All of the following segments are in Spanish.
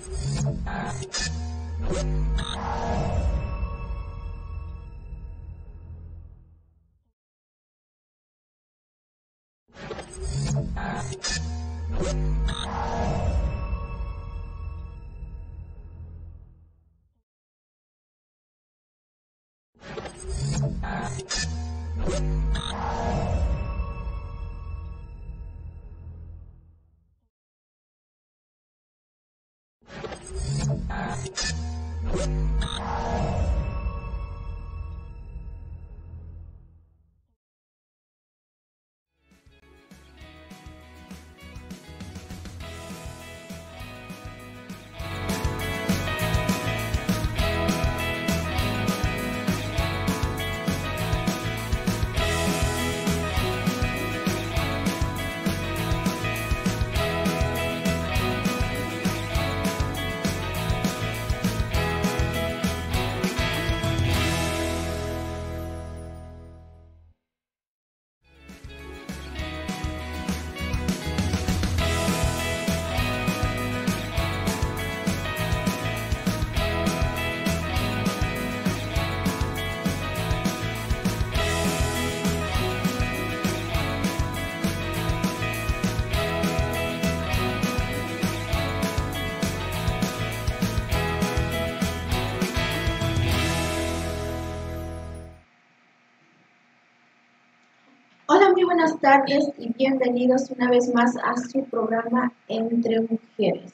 Hola, muy buenas tardes y bienvenidos una vez más a su programa Entre Mujeres.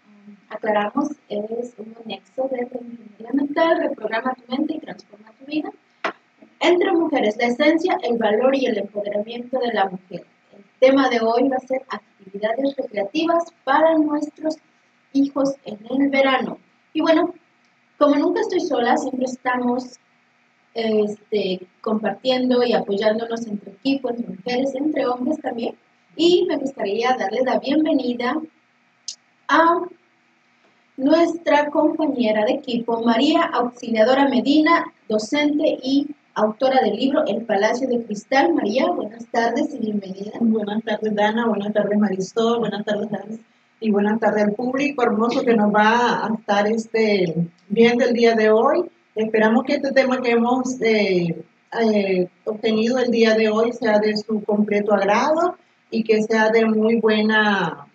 Aclaramos, es un anexo de ingeniería mental, reprograma tu mente y transforma tu vida. Entre Mujeres, la esencia, el valor y el empoderamiento de la mujer. El tema de hoy va a ser actividades recreativas para nuestros hijos en el verano. Y bueno, como nunca estoy sola, siempre estamos compartiendo y apoyándonos entre equipo, entre mujeres, entre hombres también. Y me gustaría darles la bienvenida a nuestra compañera de equipo, María Auxiliadora Medina, docente y autora del libro El Palacio de Cristal. María, buenas tardes y bienvenida. Buenas tardes, Dana. Buenas tardes, Marisol. Buenas tardes, Dana. Y buenas tardes al público hermoso que nos va a estar viendo el día de hoy. Esperamos que este tema que hemos obtenido el día de hoy sea de su completo agrado y que sea de muy buena,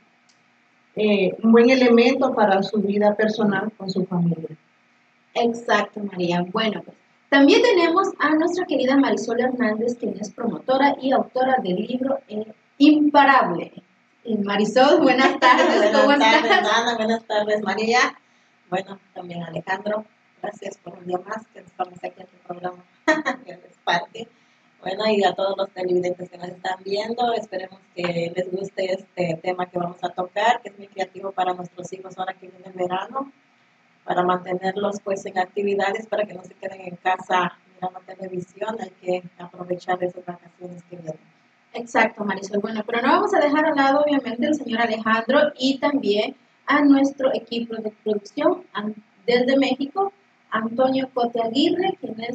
un buen elemento para su vida personal con su familia. Exacto, María. Bueno, pues también tenemos a nuestra querida Marisol Hernández, quien es promotora y autora del libro Imparable. Marisol, buenas tardes. Buenas tardes, Ana. Buenas tardes, María. Bueno, también Alejandro. Gracias por un día más que estamos aquí en el programa que es parte. Bueno, y a todos los televidentes que nos están viendo, esperemos que les guste este tema que vamos a tocar, que es muy creativo para nuestros hijos ahora que viene el verano, para mantenerlos pues en actividades, para que no se queden en casa mirando televisión. Hay que aprovechar esas vacaciones que vienen. Exacto, Marisol. Bueno, pero no vamos a dejar al lado obviamente al señor Alejandro y también a nuestro equipo de producción desde México, Antonio Cote Aguirre, quien es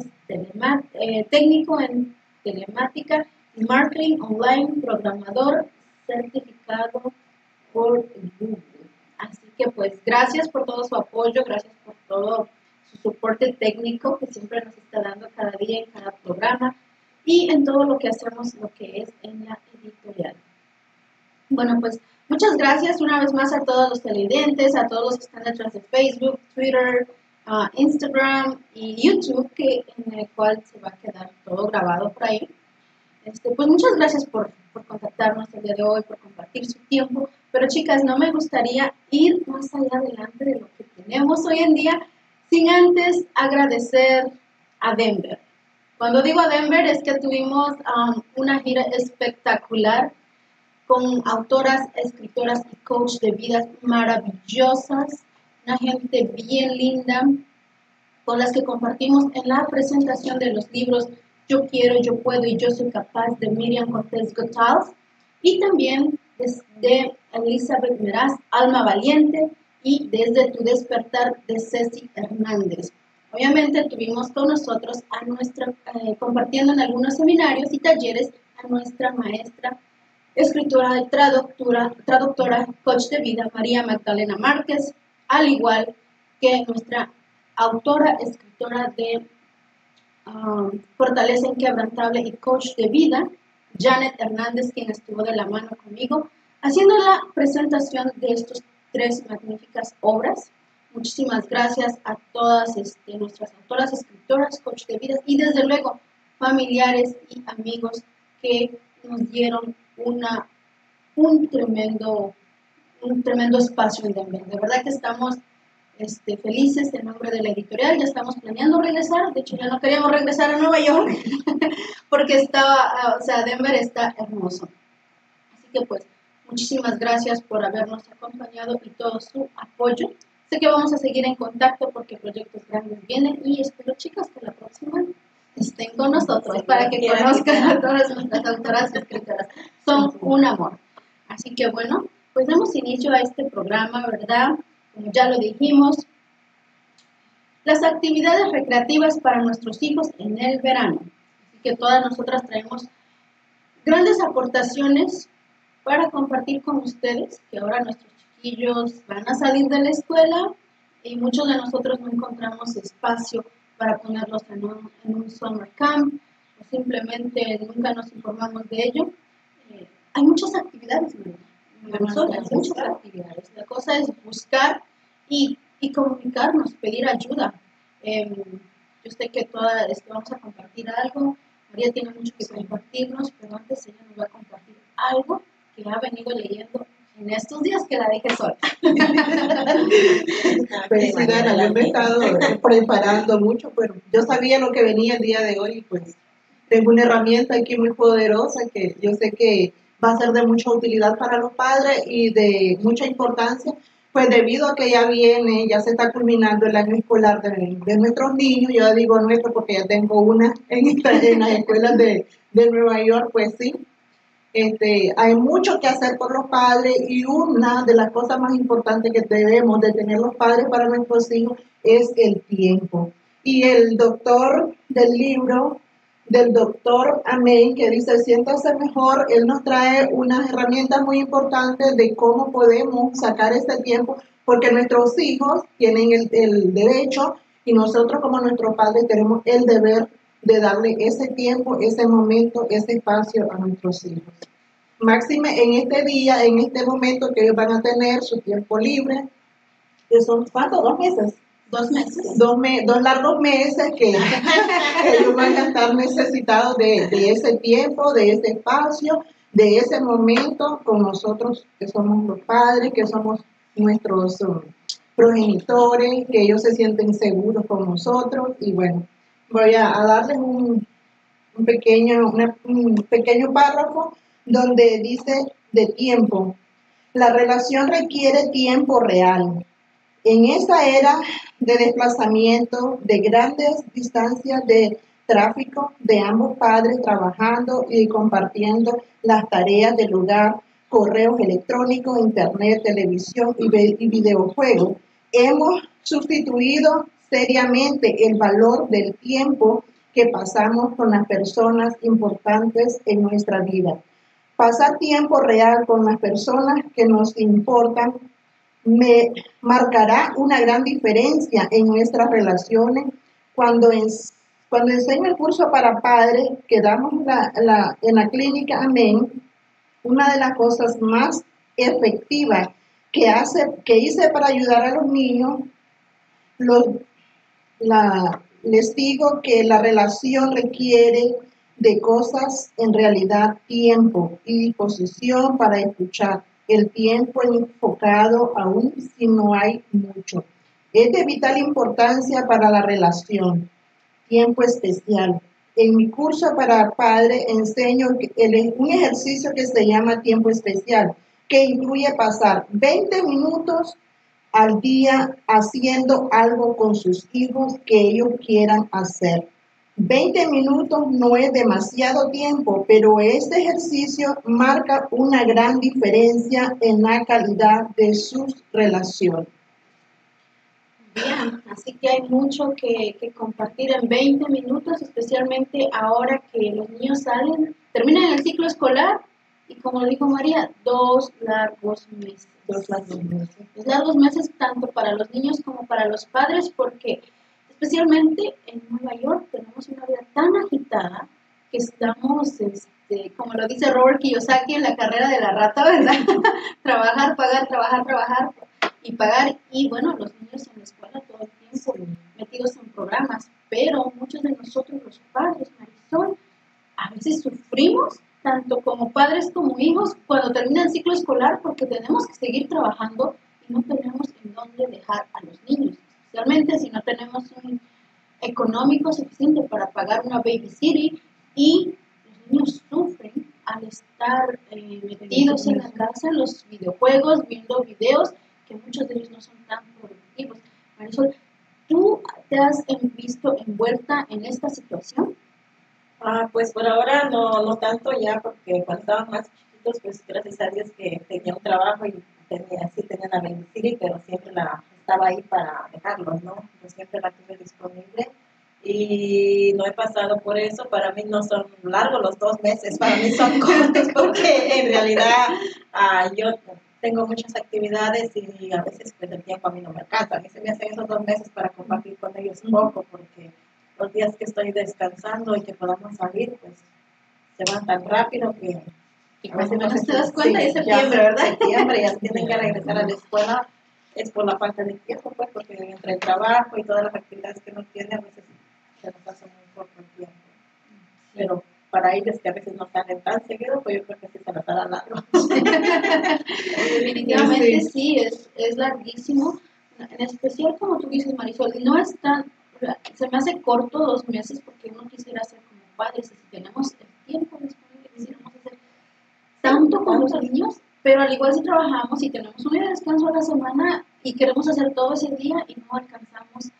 técnico en telemática y marketing online, programador certificado por Google. Así que pues gracias por todo su apoyo, gracias por todo su soporte técnico que siempre nos está dando cada día en cada programa y en todo lo que hacemos, lo que es en la editorial. Bueno, pues muchas gracias una vez más a todos los televidentes, a todos los que están detrás de Facebook, Twitter, Instagram y YouTube, en el cual se va a quedar todo grabado por ahí. Pues muchas gracias por contactarnos el día de hoy, por compartir su tiempo. Pero chicas, no me gustaría ir más allá adelante de lo que tenemos hoy en día sin antes agradecer a Denver. Cuando digo a Denver es que tuvimos una gira espectacular con autoras, escritoras y coach de vidas maravillosas, una gente bien linda, con las que compartimos en la presentación de los libros Yo Quiero, Yo Puedo y Yo Soy Capaz de Miriam Cortés Gotals, y también desde Elizabeth Meraz, Alma Valiente, y Desde Tu Despertar de Ceci Hernández. Obviamente tuvimos con nosotros a nuestra, compartiendo en algunos seminarios y talleres, a nuestra maestra, escritora y traductora, coach de vida, María Magdalena Márquez, al igual que nuestra autora, escritora de Fortaleza Inquebrantable y coach de vida, Janet Hernández, quien estuvo de la mano conmigo haciendo la presentación de estas 3 magníficas obras. Muchísimas gracias a todas nuestras autoras, escritoras, coach de vida y desde luego familiares y amigos que nos dieron un tremendo espacio en Denver. De verdad que estamos felices en nombre de la editorial. Ya estamos planeando regresar. De hecho, ya no queríamos regresar a Nueva York porque Denver está hermoso. Así que pues, muchísimas gracias por habernos acompañado y todo su apoyo. Sé que vamos a seguir en contacto porque proyectos grandes vienen y espero, chicas, que la próxima estén con nosotros para que conozcan a todas nuestras autoras y escritoras. Son un amor. Así que bueno, pues damos inicio a este programa, ¿verdad? Como ya lo dijimos, las actividades recreativas para nuestros hijos en el verano. Así que todas nosotras traemos grandes aportaciones para compartir con ustedes, que ahora nuestros chiquillos van a salir de la escuela y muchos de nosotros no encontramos espacio para ponerlos en un summer camp o simplemente nunca nos informamos de ello. Hay muchas actividades, muchas actividades. La cosa es buscar y comunicarnos, pedir ayuda. Yo sé que vamos a compartir algo. María tiene mucho que compartirnos, pero antes ella nos va a compartir algo que ha venido leyendo en estos días que la dejé sola. Pues sí, Dana, yo me he estado preparando mucho, pero yo sabía lo que venía el día de hoy, pues tengo una herramienta aquí muy poderosa que yo sé que va a ser de mucha utilidad para los padres y de mucha importancia, pues debido a que ya se está culminando el año escolar de nuestros niños. Yo digo nuestro porque ya tengo una en las escuelas de Nueva York, pues sí. Hay mucho que hacer por los padres y una de las cosas más importantes que debemos de tener los padres para nuestros hijos es el tiempo. Y el doctor del libro, del doctor Amén, que dice siéntase mejor, él nos trae unas herramientas muy importantes de cómo podemos sacar ese tiempo, porque nuestros hijos tienen el derecho y nosotros como nuestros padres tenemos el deber de darle ese tiempo, ese momento, ese espacio a nuestros hijos. Máxime en este día, en este momento que ellos van a tener su tiempo libre, que son, ¿cuánto? 2 meses. 2 meses. 2 largos meses que ellos van a estar necesitados de ese tiempo, de ese espacio, de ese momento con nosotros que somos los padres, que somos nuestros progenitores, que ellos se sienten seguros con nosotros. Y bueno, voy a darles un pequeño párrafo donde dice de tiempo. La relación requiere tiempo real. En esta era de desplazamiento, de grandes distancias de tráfico, de ambos padres trabajando y compartiendo las tareas del hogar, correos electrónicos, internet, televisión y videojuegos, hemos sustituido seriamente el valor del tiempo que pasamos con las personas importantes en nuestra vida. Pasar tiempo real con las personas que nos importan me marcará una gran diferencia en nuestras relaciones. Cuando enseño el curso para padres que damos en la clínica Amén, una de las cosas más efectivas que hice para ayudar a los niños, les digo que la relación requiere de cosas, en realidad, tiempo y disposición para escuchar. El tiempo enfocado aún si no hay mucho. Es de vital importancia para la relación. Tiempo especial. En mi curso para padres enseño un ejercicio que se llama tiempo especial, que incluye pasar 20 minutos al día haciendo algo con sus hijos que ellos quieran hacer. 20 minutos no es demasiado tiempo, pero este ejercicio marca una gran diferencia en la calidad de sus relaciones. Bien, así que hay mucho que compartir en 20 minutos, especialmente ahora que los niños terminan el ciclo escolar y como dijo María, 2 largos meses. Los largos meses. Los largos meses tanto para los niños como para los padres, porque especialmente en Nueva York tenemos una vida tan agitada que estamos, como lo dice Robert Kiyosaki en la carrera de la rata, ¿verdad? Trabajar, pagar, trabajar y pagar. Y bueno, los niños en la escuela todo el tiempo metidos en programas, pero muchos de nosotros los padres, Marisol, a veces sufrimos tanto como padres como hijos cuando termina el ciclo escolar porque tenemos que seguir trabajando y no tenemos en dónde dejar a los niños, especialmente si no tenemos un económico suficiente para pagar una babysitter, y los niños sufren al estar metidos en la casa, en los videojuegos, viendo videos que muchos de ellos no son tan productivos. Marisol, ¿tú te has visto envuelta en esta situación? Pues por ahora no tanto ya, porque cuando estaban más chiquitos, pues gracias a Dios que tenía un trabajo y tenía la babysitter, pero siempre estaba ahí para dejarlos, ¿no? Yo siempre la tuve disponible y no he pasado por eso. Para mí no son largos los 2 meses, para mí son cortos, porque en realidad yo tengo muchas actividades y a veces pues el tiempo a mí no me alcanza. A mí se me hacen esos 2 meses para compartir con ellos poco, porque los días que estoy descansando y que podamos salir, pues se van tan rápido que a veces no te das cuenta, es septiembre, ¿verdad? Septiembre, ya tienen que regresar a la escuela. Es por la falta de tiempo, pues, porque entre el trabajo y todas las actividades que uno tiene, a veces se nos pasa muy poco el tiempo. Pero para ellos que a veces no salen tan seguido, pues yo creo que sí se nos hará largo. Definitivamente sí, es larguísimo. En especial, como tú dices, Marisol, no es tan, se me hace corto 2 meses porque uno quisiera ser como padres, y si tenemos el tiempo disponible, quisiéramos hacer tanto con los niños, pero al igual si trabajamos y tenemos un día de descanso a la semana y queremos hacer todo ese día y no alcanzamos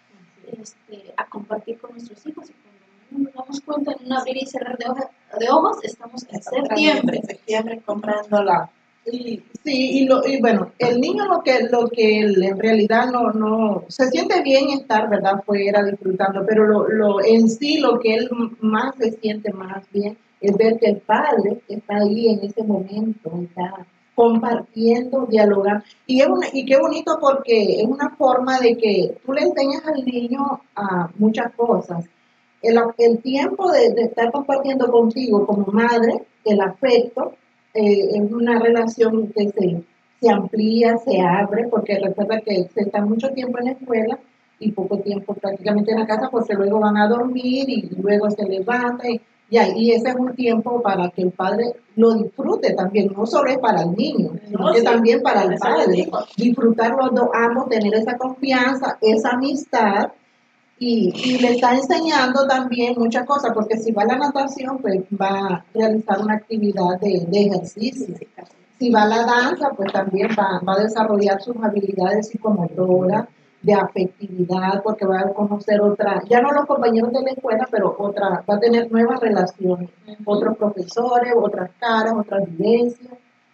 a compartir con nuestros hijos, y cuando nos damos cuenta en un abrir y cerrar de ojos, estamos en septiembre comprándola. Sí, y bueno, el niño lo que él en realidad no se siente bien estar, ¿verdad?, fuera disfrutando, pero lo en sí lo que él más se siente más bien es ver que el padre está ahí en ese momento, está compartiendo, dialogando, y qué bonito, porque es una forma de que tú le enseñas al niño a muchas cosas. El tiempo de estar compartiendo contigo como madre, el afecto, es una relación que se amplía, se abre, porque recuerda que se está mucho tiempo en la escuela y poco tiempo prácticamente en la casa, porque luego van a dormir y luego se levantan, y ese es un tiempo para que el padre lo disfrute también, no solo es para el niño, sino que también para el padre, disfrutar los dos, ambos, tener esa confianza, esa amistad. Y le está enseñando también muchas cosas, porque si va a la natación, pues va a realizar una actividad de ejercicio. Si va a la danza, pues también va a desarrollar sus habilidades psicomotoras, de afectividad, porque va a conocer otra, ya no los compañeros de la escuela, pero va a tener nuevas relaciones, otros profesores, otras caras, otras vivencias.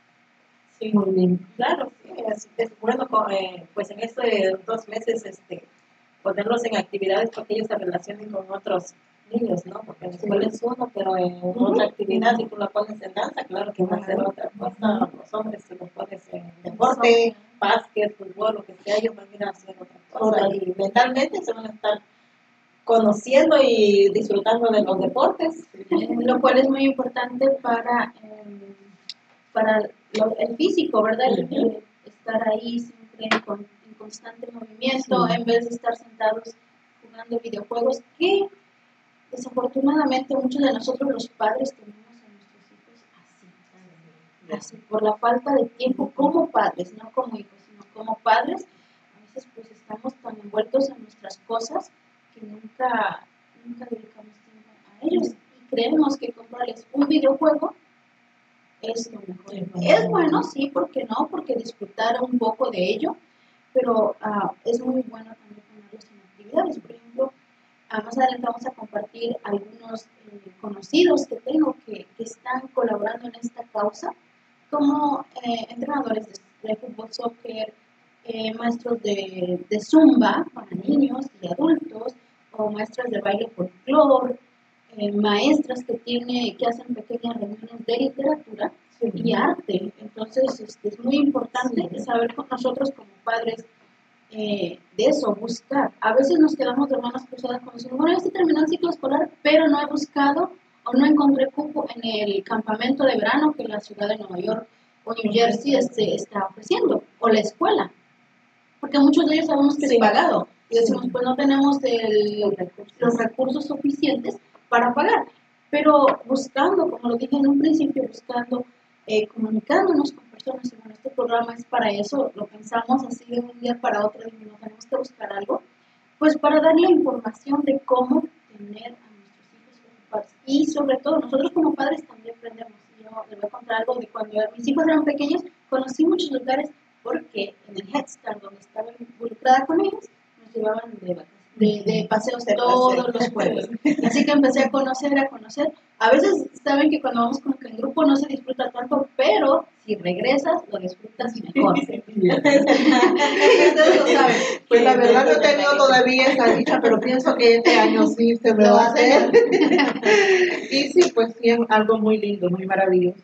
Sí, muy bien. Claro, sí, es bueno, pues en estos 2 meses, ponerlos en actividades porque ellos se relacionen con otros niños, ¿no? Porque en la escuela es uno, pero en otra actividad, si tú la pones en danza, claro que va a ser otra cosa. Los hombres, si los pones en deporte, básquet, fútbol, lo que sea, ellos van a ir a hacer otra cosa. Y mentalmente se van a estar conociendo y disfrutando de los deportes. Lo cual es muy importante para el físico, ¿verdad? Estar ahí siempre en constante movimiento, en vez de estar sentados jugando videojuegos, que desafortunadamente muchos de nosotros los padres tenemos a nuestros hijos así, por la falta de tiempo como padres, no como hijos, sino como padres. A veces pues estamos tan envueltos en nuestras cosas que nunca dedicamos tiempo a ellos, y creemos que comprarles un videojuego es lo mejor. Es bueno, sí, ¿por qué no? Porque disfrutar un poco de ello, pero es muy bueno también ponerlos en actividades. Por ejemplo, más adelante vamos a compartir algunos conocidos que tengo que están colaborando en esta causa, como entrenadores de fútbol, soccer, maestros de zumba para niños y adultos, o maestras de baile folclore, maestras que hacen pequeñas reuniones de literatura y arte. Entonces, es muy importante saber con nosotros como padres de eso, buscar. A veces nos quedamos de manos cruzadas con decir, bueno, ya se terminó el ciclo escolar, pero no he buscado o no encontré cupo en el campamento de verano que la ciudad de Nueva York o New Jersey está ofreciendo, o la escuela, porque muchos de ellos sabemos que es pagado. Y decimos, pues no tenemos los recursos suficientes para pagar. Pero buscando, como lo dije en un principio, buscando, comunicándonos con personas, y bueno, este programa es para eso, lo pensamos así de un día para otro, y no tenemos que buscar algo, pues para darle información de cómo tener a nuestros hijos ocupados. Y sobre todo, nosotros como padres también aprendemos. Yo les voy a contar algo de cuando mis hijos eran pequeños, conocí muchos lugares porque en el Head Start, donde estaba involucrada con ellos, nos llevaban de paseos todos los jueves. Así que empecé a conocer. A veces saben que cuando vamos como que en grupo no se disfruta tanto, pero si regresas lo disfrutas mejor. Ustedes lo saben. Pues la verdad no he tenido todavía esa dicha, pero pienso que este año sí se me va a hacer. Y sí, pues sí, es algo muy lindo, muy maravilloso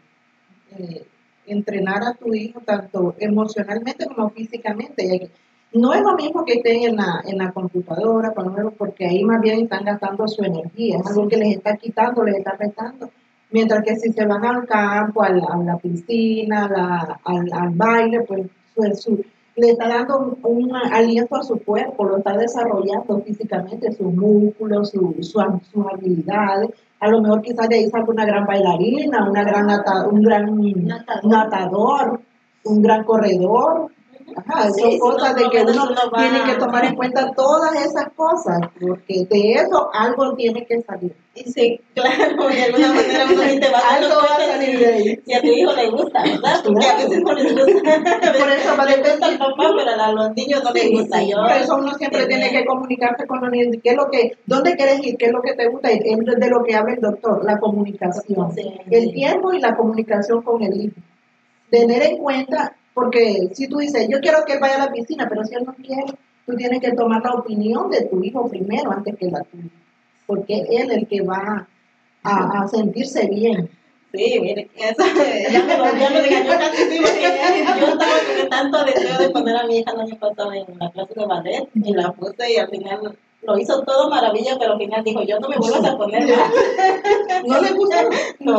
que entrenar a tu hijo tanto emocionalmente como físicamente. No es lo mismo que estén en la computadora, porque ahí más bien están gastando su energía, es algo que les está quitando, les está restando. Mientras que si se van al campo, a la piscina, al baile, pues le está dando un aliento a su cuerpo, lo está desarrollando físicamente, sus músculos, sus habilidades. A lo mejor quizás de ahí salga una gran bailarina, un gran natador, un gran corredor. Ajá, son cosas de que uno tiene que tomar en cuenta todas esas cosas, porque de eso algo tiene que salir. Y sí, claro, de alguna manera uno te va a algo va a salir de ahí. Si a tu hijo le gusta, ¿verdad? Porque a veces no les gusta. Por eso va a depender al papá, pero a los niños no les gusta. Por eso uno siempre tiene que comunicarse con los niños. ¿Dónde quieres ir? ¿Qué es lo que te gusta? Es de lo que habla el doctor, la comunicación. El tiempo y la comunicación con el hijo. Tener en cuenta, porque si tú dices, yo quiero que él vaya a la piscina, pero si él no quiere, tú tienes que tomar la opinión de tu hijo primero antes que la tuya, porque él es el que va a sentirse bien. Sí, mire, eso ya me regañó casi, sí, porque yo estaba con tanto deseo de poner a mi hija el año pasado en la clase de ballet, y la puse y al final lo hizo todo maravilla, pero al final dijo, yo no me vuelvas a poner más. ¿No le gustó? No.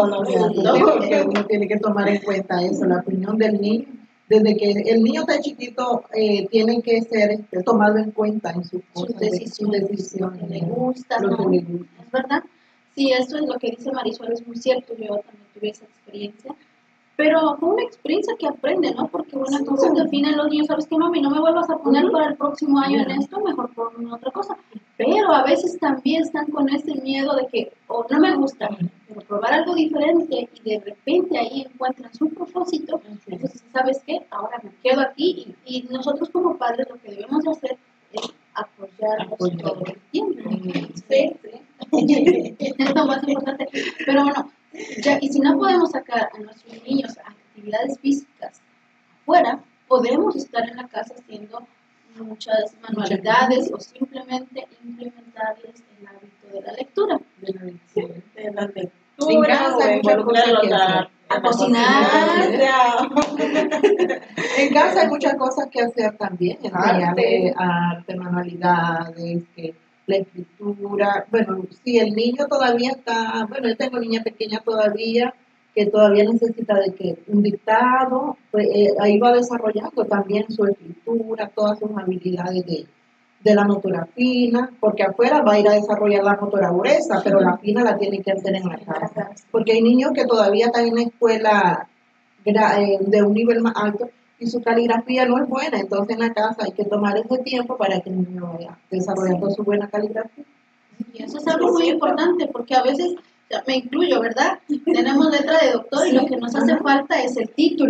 Uno tiene que tomar en cuenta eso, la opinión del niño. Desde que el niño está chiquito, tiene que ser tomado en cuenta en sus decisiones. Le gusta, lo que le gusta. ¿Es verdad? Sí, eso es lo que dice Marisol, es muy cierto, yo también tuve esa experiencia. Pero fue una experiencia que aprende, ¿no? Porque bueno, entonces definen los niños, ¿sabes qué, mami? No me vuelvas a poner para el próximo año en esto, mejor ponme otra cosa. Pero a veces también están con ese miedo de que, no me gusta, pero probar algo diferente y de repente ahí encuentran su propósito. Entonces, ¿sabes qué? Ahora me quedo aquí y nosotros como padres lo que debemos hacer es apoyarlos todo el tiempo. Sí. Es lo más importante. Pero bueno, y si no podemos sacar a nuestros niños a actividades físicas afuera, podemos estar en la casa haciendo muchas manualidades o simplemente implementarles el hábito de la lectura. De la lectura. En casa hay muchas cosas que hacer. A cocinar. En casa hay muchas cosas que hacer también. Arte, manualidades, la escritura. Bueno, si el niño todavía está, bueno, yo tengo niña pequeña todavía, que todavía necesita de que un dictado, pues ahí va desarrollando también su escritura, todas sus habilidades de la motora fina, porque afuera va a ir a desarrollar la motora gruesa, pero la fina la tiene que hacer en la casa. Porque hay niños que todavía están en la escuela de un nivel más alto y su caligrafía no es buena, entonces en la casa hay que tomar ese tiempo para que el niño vaya desarrollando su buena caligrafía. Y eso es algo muy importante, porque a veces, me incluyo, ¿verdad? Tenemos letra de doctor y lo que nos hace falta es el título.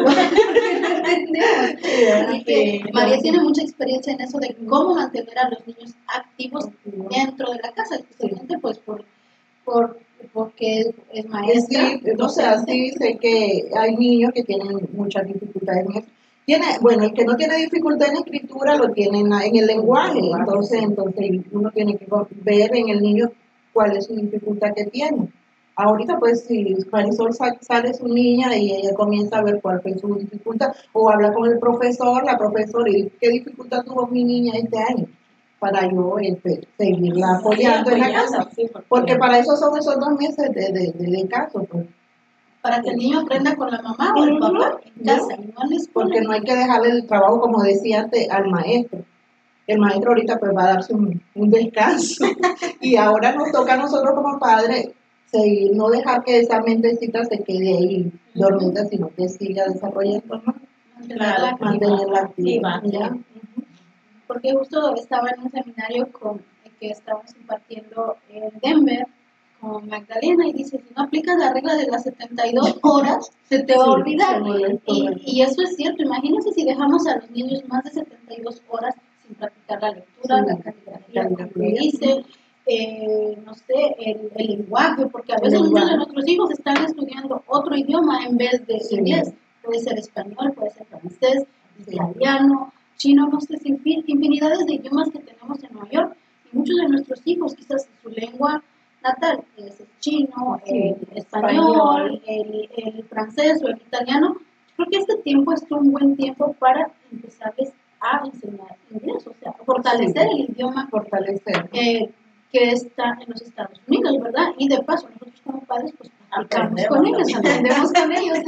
Así que María tiene mucha experiencia en eso de cómo mantener a los niños activos dentro de la casa, especialmente pues porque es maestra. Sí, o sea, sí sé que hay niños que tienen muchas dificultades en eso. El que no tiene dificultad en escritura lo tiene en el lenguaje, entonces uno tiene que ver en el niño cuál es su dificultad que tiene. ahorita pues si Marisol sale su niña y ella comienza a ver cuál fue su dificultad, o habla con el profesor, la profesora, y qué dificultad tuvo mi niña este año, para yo seguirla apoyando en la casa, sí, porque para eso son esos 2 meses de caso, pues. Para que el niño aprenda con la mamá o el papá en casa, y no en la escuela. Porque no hay que dejarle el trabajo, como decía antes, al maestro. El maestro ahorita pues va a darse un descanso y ahora nos toca a nosotros como padres seguir, no dejar que esa mentecita se quede ahí dormida, sino que siga desarrollando más, mantenerla activa. ¿Ya? Porque justo estaba en un seminario que estábamos impartiendo en Denver con Magdalena y dice, si no aplicas la regla de las 72 horas, se te va a olvidar. Y eso es cierto, imagínense si dejamos a los niños más de 72 horas sin practicar la lectura, la caligrafía, como dice, no sé, el lenguaje, porque a veces muchos de nuestros hijos están estudiando otro idioma en vez de inglés. Puede ser español, puede ser francés, italiano, chino, no sé, infinidades de idiomas que tenemos en Nueva York. Y muchos de nuestros hijos, quizás su lengua natal es el chino, el español, el francés o el italiano. Creo que este tiempo es un buen tiempo para empezarles a enseñar inglés, o sea, fortalecer el idioma que está en los Estados Unidos, ¿verdad? Y de paso, nosotros como padres, pues aplicamos con ellos, aprendemos con ellos.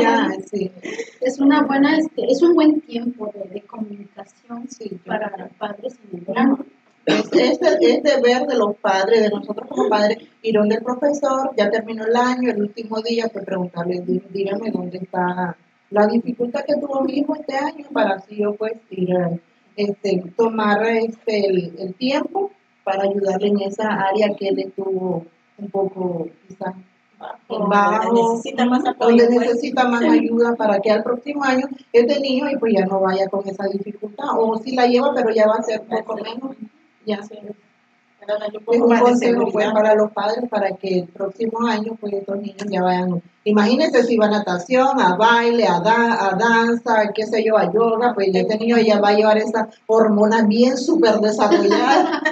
Es un buen tiempo de comunicación para los padres en el verano. Es deber de los padres, de nosotros como padres, ir donde el profesor, ya terminó el año, el último día, pues preguntarle, dígame dónde está la dificultad que tuvo mi hijo este año, para así yo pues ir tomar el tiempo para ayudarle en esa área que él estuvo un poco quizás bajo, donde necesita más ayuda, para que al próximo año este niño y pues ya no vaya con esa dificultad, o si la lleva pero ya va a ser un poco menos. Ya es un consejo pues, para los padres, para que el próximo año pues estos niños ya vayan. Imagínense si va a natación, a baile, a danza, qué sé yo, a yoga, pues este niño ya va a llevar esas hormonas bien súper desarrolladas.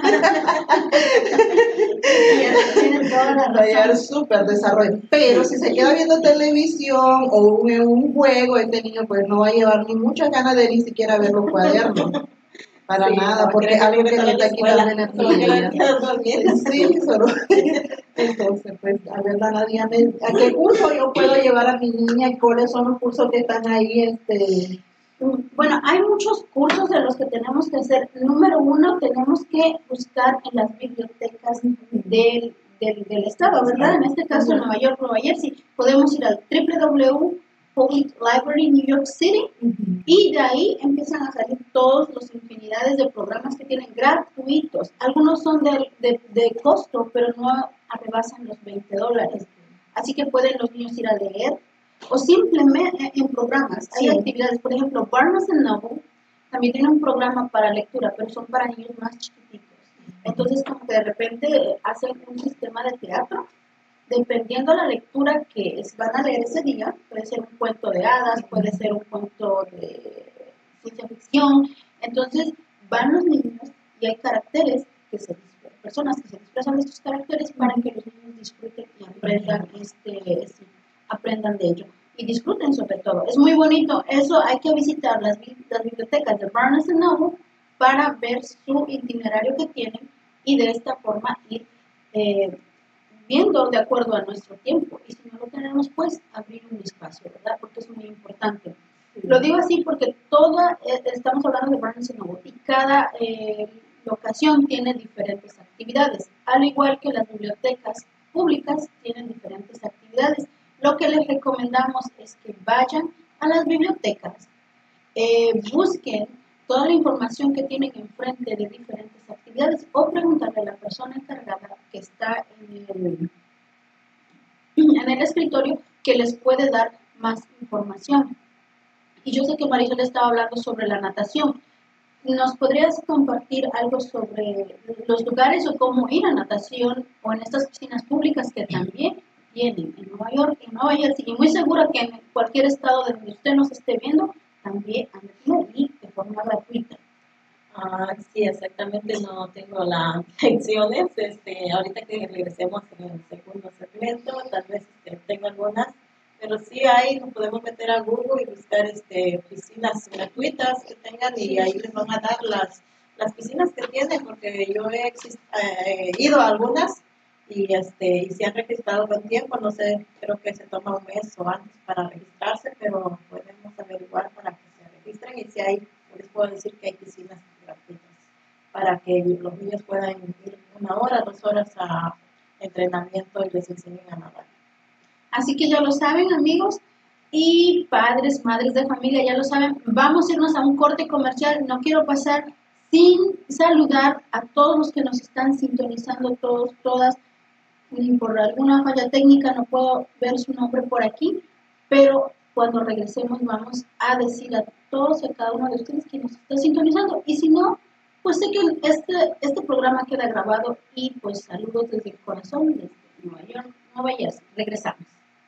Va a llevar súper desarrollo. Pero si se queda viendo televisión o un juego, este niño pues no va a llevar ni muchas ganas de ni siquiera ver los cuadernos. Para nada, porque algo que le está quitando energía. Sí, solo. Entonces, pues, a ver, Dana, dígame, ¿a qué curso yo puedo llevar a mi niña y cuáles son los cursos que están ahí? Bueno, hay muchos cursos de los que tenemos que hacer. Número uno, tenemos que buscar en las bibliotecas del estado, ¿verdad? En este caso, en Nueva York, Nueva Jersey, podemos ir al Public Library New York City, y de ahí empiezan a salir todos los infinidades de programas que tienen gratuitos. Algunos son de costo, pero no rebasan los $20. Así que pueden los niños ir a leer, o simplemente en programas. Hay actividades, por ejemplo, Barnes Noble también tiene un programa para lectura, pero son para niños más chiquititos. Entonces, como que de repente hacen un sistema de teatro, dependiendo de la lectura que van a leer ese día. Puede ser un cuento de hadas, puede ser un cuento de ciencia ficción. Entonces van los niños y hay caracteres personas que se expresan de estos caracteres para que los niños disfruten y aprendan de ello y disfruten sobre todo. Es muy bonito. Eso hay que visitar las bibliotecas de Barnes Noble para ver su itinerario que tienen y de esta forma ir viendo de acuerdo a nuestro tiempo, y si no lo tenemos, pues abrir un espacio, ¿verdad? Porque es muy importante. Lo digo así porque estamos hablando de Barnes Noble y cada locación tiene diferentes actividades, al igual que las bibliotecas públicas tienen diferentes actividades. Lo que les recomendamos es que vayan a las bibliotecas, busquen toda la información que tienen enfrente de diferentes actividades, o preguntarle a la persona encargada que está en el escritorio, que les puede dar más información. Y yo sé que Marisol estaba hablando sobre la natación. ¿Nos podrías compartir algo sobre los lugares o cómo ir a natación o en estas piscinas públicas que también tienen en Nueva York, en Nueva Jersey, y muy segura que en cualquier estado de donde usted nos esté viendo también han de forma gratuita? Sí, exactamente, no tengo las lecciones. Ahorita que regresemos en el segundo segmento, tal vez tengo algunas, pero sí ahí nos podemos meter a Google y buscar piscinas gratuitas que tengan y ahí les van a dar las piscinas que tienen, porque yo he ido a algunas y se han registrado con tiempo, no sé, creo que se toma un mes o antes para registrarse, pero podemos averiguar para que se registren y si hay, les puedo decir que hay piscinas gratuitas para que los niños puedan ir 1 hora, 2 horas a entrenamiento y les enseñen a nadar. Así que ya lo saben, amigos, y padres, madres de familia, ya lo saben. Vamos a irnos a un corte comercial. No quiero pasar sin saludar a todos los que nos están sintonizando, todos, todas. Y por alguna falla técnica no puedo ver su nombre por aquí, pero cuando regresemos vamos a decir a todos y a cada uno de ustedes que nos está sintonizando. Y si no, pues sé que este programa queda grabado y pues saludos desde el corazón, desde Nueva York. No vayas, regresamos.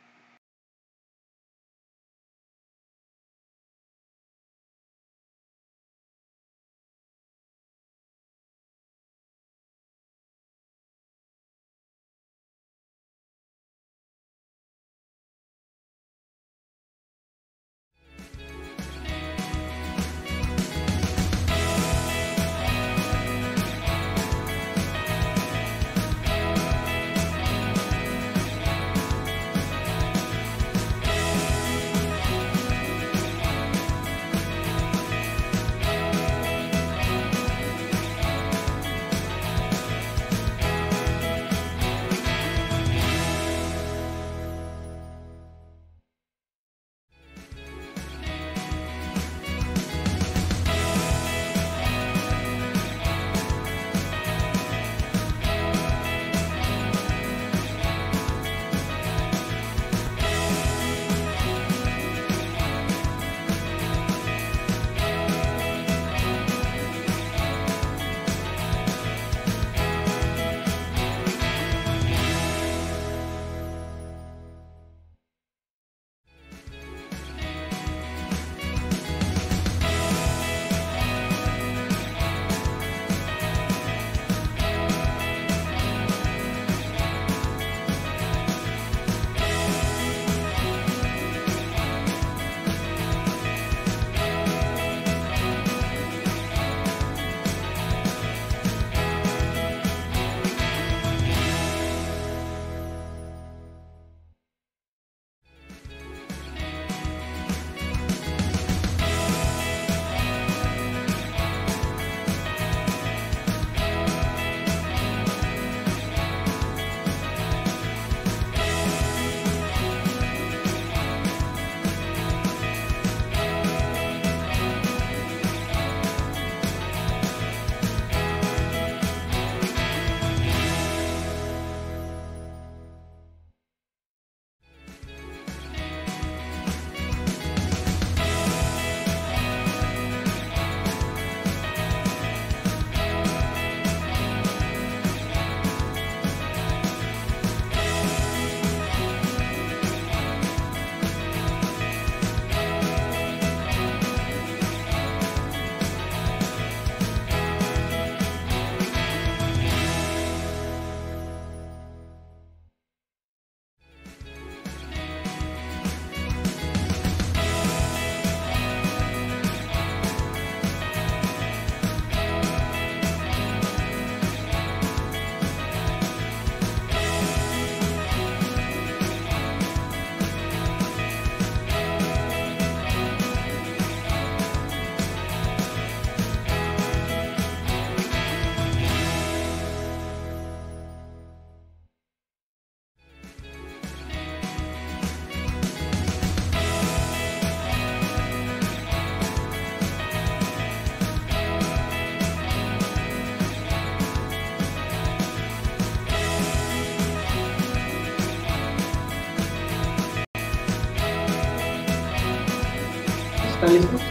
¿Están listos?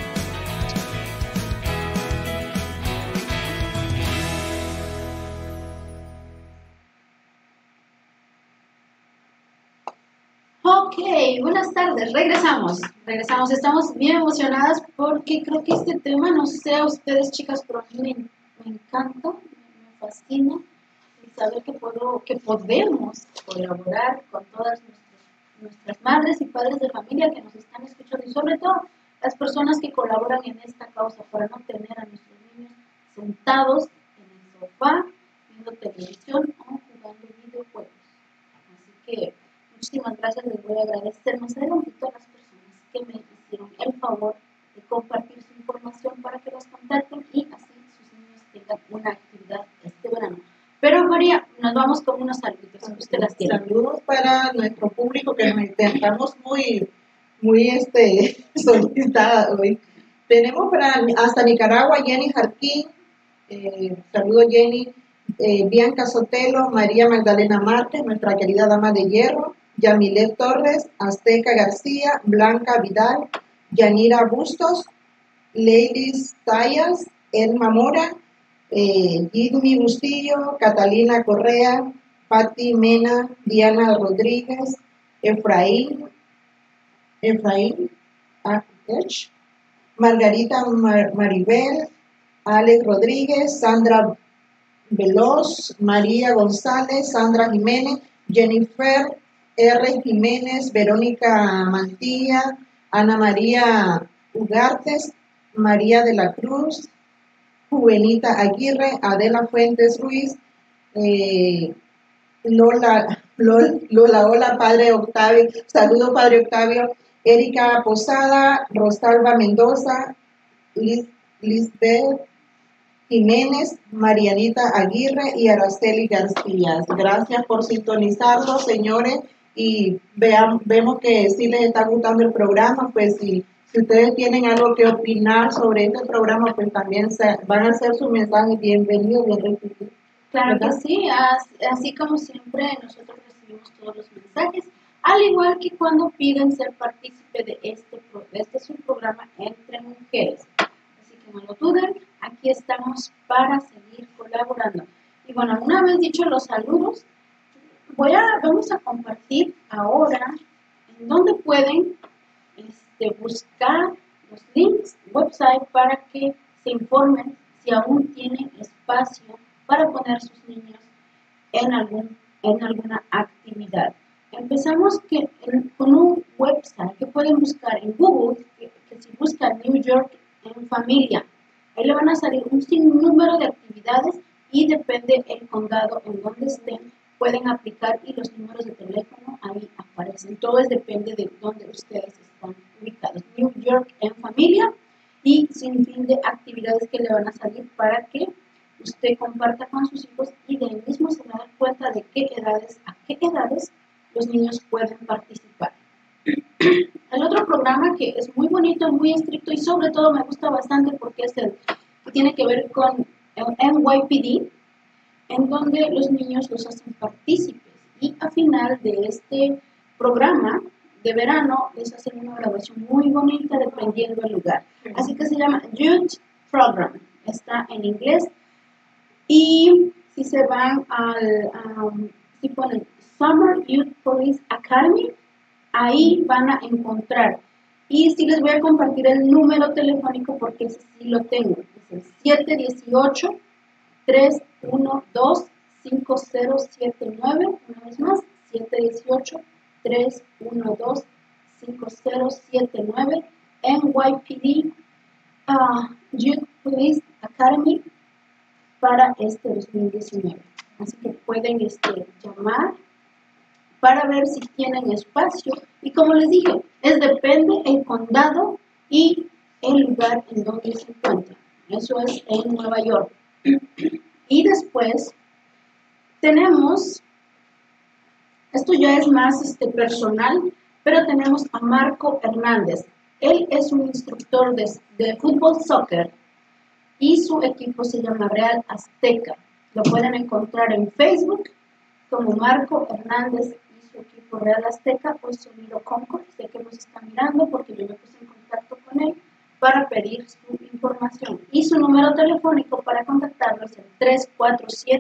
Ok, buenas tardes, regresamos, estamos bien emocionadas porque creo que este tema, no sé a ustedes chicas, pero a mí me encanta, me fascina y saber que podemos colaborar con todas nuestras madres y padres de familia que nos están escuchando y sobre todo las personas que colaboran en esta causa para no tener a nuestros niños sentados en el sofá, viendo televisión o jugando videojuegos. Así que muchísimas gracias, les voy a agradecer más adelante a todas las personas que me hicieron el favor de compartir su información para que los contacten y así sus niños tengan una actividad este verano. Pero María, nos vamos con unos saluditos, usted las tiene. Saludos para nuestro público que nos estamos muy solicitada hoy. Tenemos hasta Nicaragua Jenny Jarquín, saludos Jenny, Bianca Sotelo, María Magdalena Márquez, nuestra querida dama de hierro, Yamilet Torres, Azteca García, Blanca Vidal, Yanira Bustos, Ladies Tallas, Elma Mora, Jimmy Bustillo, Catalina Correa, Patti Mena, Diana Rodríguez, Efraín Akech, Margarita Maribel, Alex Rodríguez, Sandra Veloz, María González, Sandra Jiménez, Jennifer R. Jiménez, Verónica Mantilla, Ana María Ugartes, María de la Cruz, Juvenita Aguirre, Adela Fuentes Ruiz, Lola, Padre Octavio, saludos Padre Octavio, Erika Posada, Rosalba Mendoza, Lisbeth Jiménez, Marianita Aguirre y Araceli García. Gracias por sintonizarnos, señores, y vemos que sí les está gustando el programa, pues si ustedes tienen algo que opinar sobre este programa, pues también van a hacer su mensaje bienvenido, bien recibido. Claro que sí, así como siempre nosotros recibimos todos los mensajes, al igual que cuando piden ser partícipe de este es un programa entre mujeres. Así que no lo duden, aquí estamos para seguir colaborando. Y bueno, una vez dicho los saludos, vamos a compartir ahora en dónde pueden buscar los links, website, para que se informen si aún tienen espacio para poner sus niños en alguna actividad. Empezamos con un website que pueden buscar en Google, que si buscan New York en familia, ahí le van a salir un sinnúmero de actividades y depende el condado en donde estén, pueden aplicar y los números de teléfono ahí aparecen. Todo depende de dónde ustedes están ubicados. New York en familia y sin fin de actividades que le van a salir para que usted comparta con sus hijos y de ahí mismo se va a dar cuenta de a qué edades los niños pueden participar. El otro programa que es muy bonito, muy estricto y sobre todo me gusta bastante porque es el que tiene que ver con el NYPD, en donde los niños los hacen partícipes y a final de este programa de verano les hacen una grabación muy bonita dependiendo del lugar. Así que se llama Youth Program, está en inglés. Y si se van si ponen Summer Youth Police Academy, ahí van a encontrar. Y sí les voy a compartir el número telefónico porque ese sí lo tengo. Es el 718-312-5079. Una vez más, 718-312-5079. NYPD Youth Police Academy para este 2019. Así que pueden llamar para ver si tienen espacio. Y como les dije, depende el condado y el lugar en donde se encuentran. Eso es en Nueva York. Y después tenemos, esto ya es más personal, pero tenemos a Marco Hernández. Él es un instructor de fútbol soccer y su equipo se llama Real Azteca. Lo pueden encontrar en Facebook como Marco Hernández y su equipo Real Azteca o Sonido Concord. Sé que nos está mirando porque yo me puse en contacto con él para pedir su información. Y su número telefónico para contactarlo es el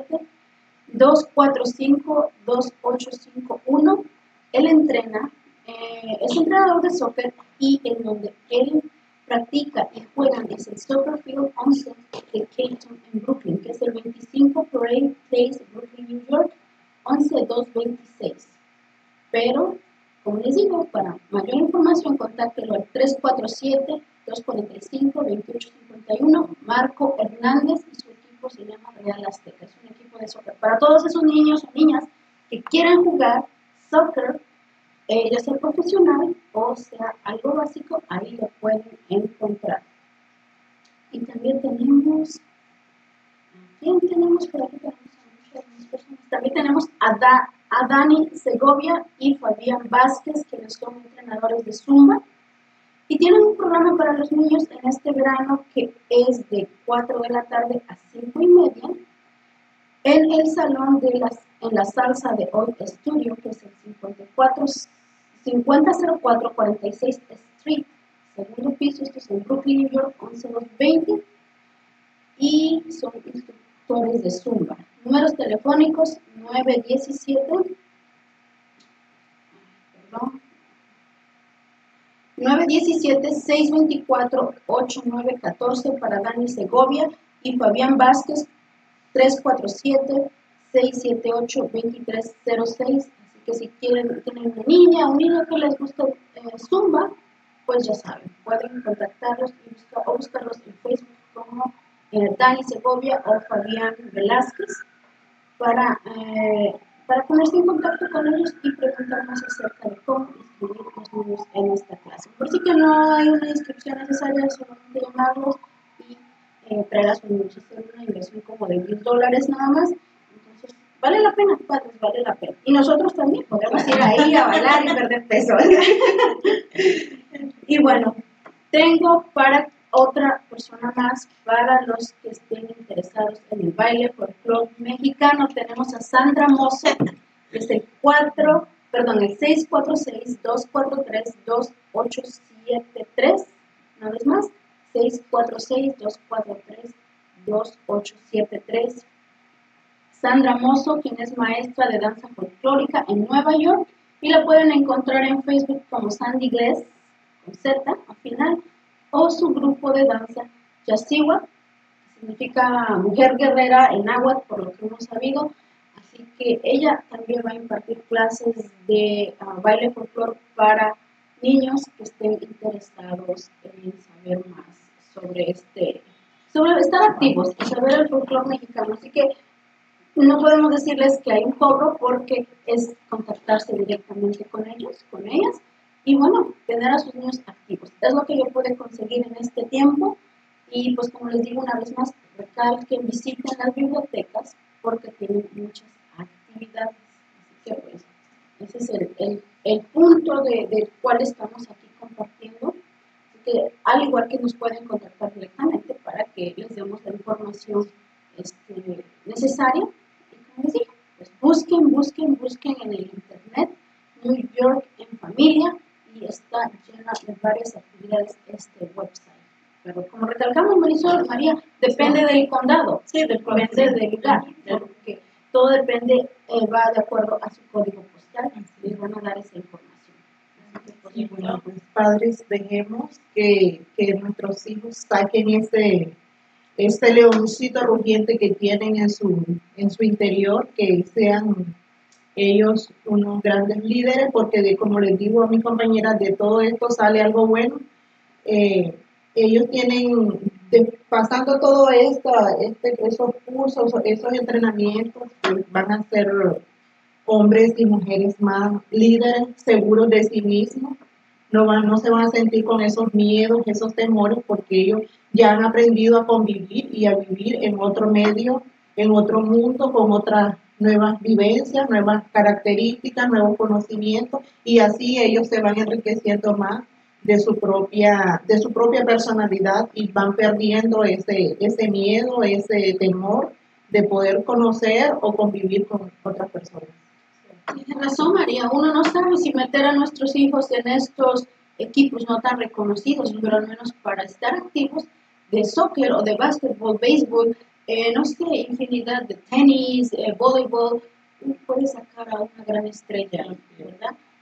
347-245-2851. Él entrena en es entrenador de soccer y en donde él practica y juega es el Soccer Field 11 de Caton en Brooklyn, que es el 25 Parade Place, Brooklyn, New York, 11226. Pero, como les digo, para mayor información, contáctelo al 347-245-2851. Marco Hernández y su equipo se llama Real Azteca. Es un equipo de soccer. Para todos esos niños o niñas que quieran jugar soccer, ya sea profesional o sea algo básico, ahí lo pueden encontrar. Y también tenemos, ¿quién tenemos por aquí? También tenemos a Dani Segovia y Fabián Vázquez, quienes son entrenadores de Zumba. Y tienen un programa para los niños en este verano que es de 4 de la tarde a 5:30 en el salón en la salsa de Hoy Studio, que es el 5004 46 Street, segundo piso, esto es en Brooklyn, New York, 11220. Y son instructores de Zumba. Números telefónicos 917-624-8914 para Dani Segovia y Fabián Vázquez 347-678-2306. Así que si tienen una niña o un niño que les gusta Zumba, pues ya saben, pueden contactarlos o buscarlos en Facebook como Dani Segovia o Fabián Velázquez para ponerse en contacto con ellos y preguntar más acerca de cómo inscribir a los niños en esta clase. Por si que no hay una inscripción necesaria, solamente llamarlos y traer a sus niños. Es una inversión como de $10 nada más. Entonces, vale la pena, padres, vale la pena. Y nosotros también podemos ir ahí a bailar y perder peso. Y bueno, tengo para otra persona más, para los que estén interesados en el baile folclore mexicano, tenemos a Sandra Mozo, que es el 646-243-2873, una vez más, 646-243-2873. Sandra Mozo, quien es maestra de danza folclórica en Nueva York, y la pueden encontrar en Facebook como Sandy Gless, con Z al final, o su grupo de danza Yasiwa, que significa mujer guerrera en náhuatl, por lo que hemos sabido. Así que ella también va a impartir clases de baile folclore para niños que estén interesados en saber más sobre estar activos y saber el folclore mexicano. Así que no podemos decirles que hay un cobro porque es contactarse directamente con ellos, con ellas, y bueno, tener a sus niños activos. Es lo que yo pude conseguir en este tiempo y pues como les digo una vez más, recalquen, visiten las bibliotecas porque tienen muchas actividades. Así que pues ese es el punto del cual estamos aquí compartiendo. Así que al igual que nos pueden contactar directamente para que les demos la información necesaria. Y como les digo, pues busquen en el internet New York en familia y está llena de varias actividades este website. Pero como recalcamos Marisol, María, depende del condado, sí, depende del lugar, porque todo depende, va de acuerdo a su código postal, les van a dar esa información. Y bueno, pues padres, dejemos que nuestros hijos saquen este leoncito rugiente que tienen en su interior, que sean ellos unos grandes líderes, porque como les digo a mis compañeras, de todo esto sale algo bueno. Ellos tienen, pasando todo esto, esos cursos, esos entrenamientos, pues van a ser hombres y mujeres más líderes, seguros de sí mismos. No se van a sentir con esos miedos, esos temores, porque ellos ya han aprendido a convivir y a vivir en otro medio, en otro mundo, con otras nuevas vivencias, nuevas características, nuevos conocimientos, y así ellos se van enriqueciendo más de su propia personalidad y van perdiendo ese miedo, ese temor de poder conocer o convivir con otras personas. Tienes razón, María, uno no sabe si meter a nuestros hijos en estos equipos no tan reconocidos, pero al menos para estar activos de soccer o de básquetbol, béisbol, no sé, infinidad de tenis, voleibol, uno puede sacar a una gran estrella, ¿verdad?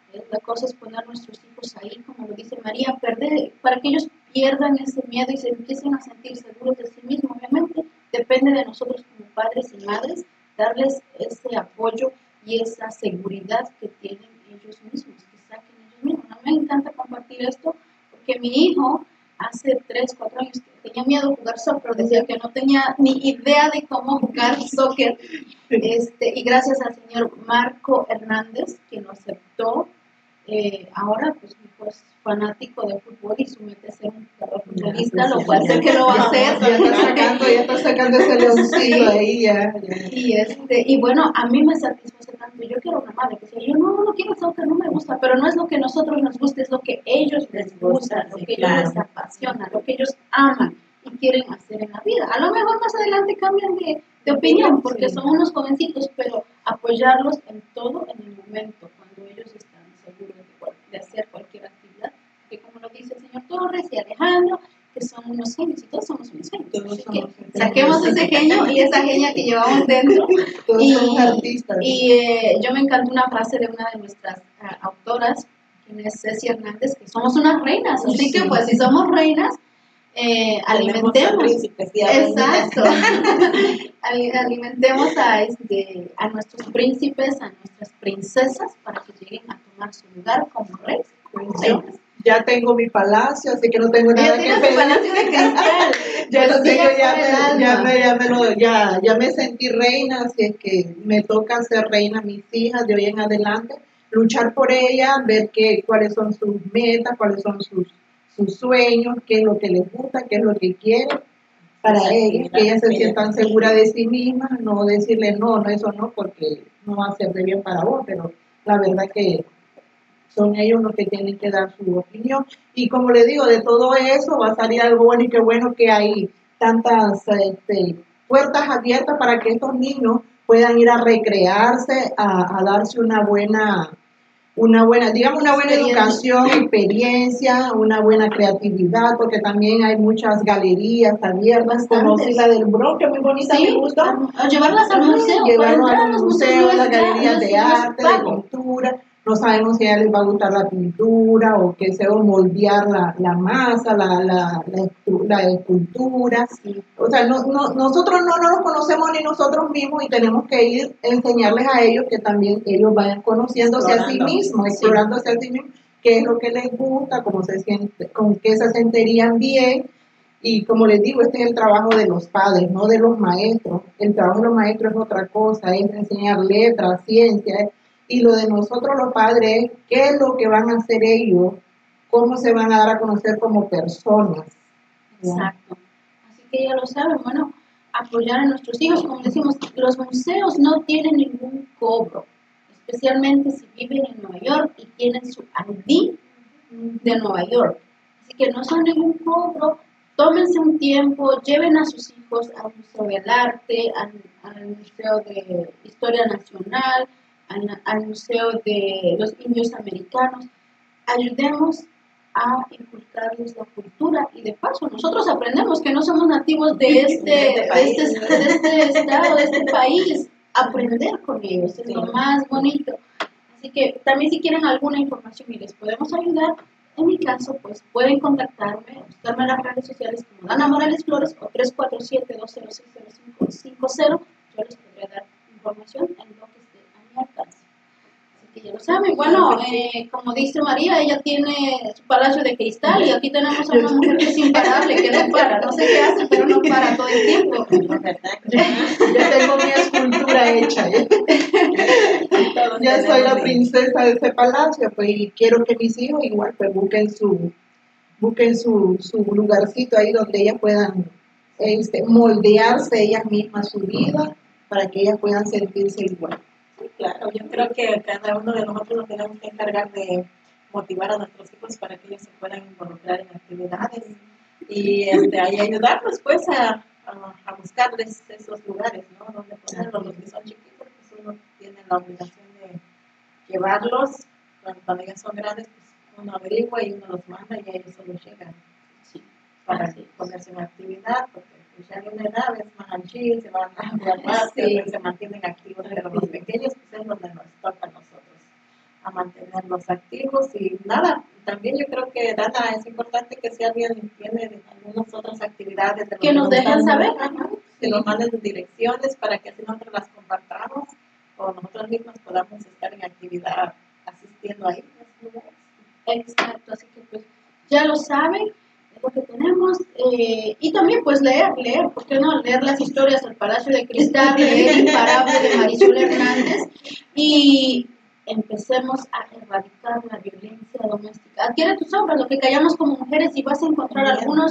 La cosa es poner a nuestros hijos ahí, como lo dice María, para que ellos pierdan ese miedo y se empiecen a sentir seguros de sí mismos. Obviamente depende de nosotros como padres y madres darles ese apoyo y esa seguridad que tienen ellos mismos, que saquen ellos mismos. A mí me encanta compartir esto porque mi hijo hace 3, 4 años tenía miedo de jugar soccer, decía que no tenía ni idea de cómo jugar soccer, y gracias al señor Marco Hernández que lo aceptó. Ahora pues mi hijo es fanático de fútbol y su meta es ser un jugador futbolista, lo cual sé que lo va a hacer. Ya está sacando ese leoncito ahí ya. Y bueno, a mí me satisface tanto. Yo quiero una madre que sea, yo no quiero el soccer, no me gusta, pero no es lo que a nosotros nos gusta, es lo que ellos les gusta, lo que ellos les apasiona, lo que ellos aman y quieren hacer en la vida. A lo mejor más adelante cambian de opinión porque son unos jovencitos, pero apoyarlos en todo en el momento, cuando ellos están seguros de hacer cualquier actividad, que como lo dice el señor Torres y Alejandro, que son unos genios y todos somos unos genios. Así que saquemos ese genio y esa genia que llevamos dentro. Todos somos artistas. Y yo me encantó una frase de una de nuestras autoras, quien es Ceci Hernández, que somos unas reinas. Así que pues si somos reinas, alimentemos. Exacto. Alimentemos a nuestros príncipes, a nuestras princesas, para que lleguen a tomar su lugar como reyes. Ya tengo mi palacio, así que no tengo nada que pedir. Palacio de cristal. Ya lo tengo, ya me sentí reina, así es que me toca ser reina mis hijas de hoy en adelante, luchar por ellas, ver cuáles son sus metas, cuáles son sus sueños, qué es lo que les gusta, qué es lo que quieren para ellas, que ellas se sientan seguras de sí mismas, no decirles no, eso no, porque no va a ser de bien para vos, pero la verdad que son ellos los que tienen que dar su opinión. Y como les digo, de todo eso va a salir algo bueno, y qué bueno que hay tantas puertas abiertas para que estos niños puedan ir a recrearse, a darse una buena educación, experiencia, una buena creatividad, porque también hay muchas galerías abiertas, como la del Bronx, que muy bonita, sí, me gustó. Llevarlas al museo, llevarlo a los museos, las galerías de arte, de pintura. No sabemos si a ellos les va a gustar la pintura o que se va a moldear la masa, la escultura. Sí. O sea, nosotros no nos conocemos ni nosotros mismos y tenemos que ir a enseñarles a ellos que también ellos vayan conociéndose a sí mismos, explorándose a sí mismos, qué es lo que les gusta, cómo se siente, con qué se sentirían bien. Y como les digo, este es el trabajo de los padres, no de los maestros. El trabajo de los maestros es otra cosa, es enseñar letras, ciencias. Y lo de nosotros los padres, ¿qué es lo que van a hacer ellos? ¿Cómo se van a dar a conocer como personas? Exacto. Así que ya lo saben, bueno, apoyar a nuestros hijos. Como decimos, los museos no tienen ningún cobro, especialmente si viven en Nueva York y tienen su ID de Nueva York. Así que no son ningún cobro. Tómense un tiempo, lleven a sus hijos al Museo del Arte, al Museo de Historia Nacional, al Museo de los Indios Americanos. Ayudemos a inculcarles la cultura y de paso nosotros aprendemos que no somos nativos de este estado, de este país. Aprender con ellos es lo más bonito. Así que también si quieren alguna información y les podemos ayudar, en mi caso, pues pueden contactarme, buscarme en las redes sociales como Dana Morales Flores o 347-206-0550. Yo les podré dar información en lo que esté a mi alcance. Así que ya lo saben. Bueno, como dice María, ella tiene su palacio de cristal y aquí tenemos a una mujer que es imparable, que no para. No sé qué hace, pero no para todo el tiempo. Yo tengo mi escultura hecha. Ya soy la princesa de ese palacio, pues, y quiero que mis hijos igual pues busquen su lugarcito ahí donde ellas puedan moldearse ellas mismas su vida para que ellas puedan sentirse igual. Sí, claro, yo creo que cada uno de nosotros nos tenemos que encargar de motivar a nuestros hijos para que ellos se puedan involucrar en actividades y ayudarlos pues a buscarles esos lugares, ¿no? Donde ponerlos, los que son chiquitos, pues uno tiene la obligación de llevarlos, cuando ya son grandes, pues uno averigua y uno los manda y ellos solo llegan para ponerse en actividad, porque pues ya de una edad es más anchil, se van a jugar más, se mantienen activos, pero los pequeños pues es donde nos toca a nosotros a mantenerlos activos y nada, también yo creo que Dana, es importante que si alguien tiene algunas otras actividades de lo Que nos dejen saber, que nos manden direcciones para que así nosotros las compartamos o nosotros mismos podamos estar en actividad asistiendo ahí en esos lugares. Exacto, así que pues ya lo saben, es lo que tenemos. Y también pues leer, ¿por qué no? Leer las historias del Palacio de Cristal, leer Imparable de Marisol Hernández y empecemos a erradicar la violencia doméstica. Adquiere tus obras, lo que callamos como mujeres, y vas a encontrar algunos,